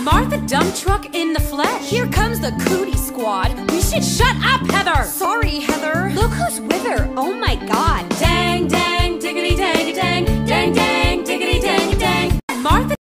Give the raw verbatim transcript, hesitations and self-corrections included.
Martha Dump Truck in the flesh. Here comes the cootie squad. We should shut up, Heather. Sorry, Heather. Look who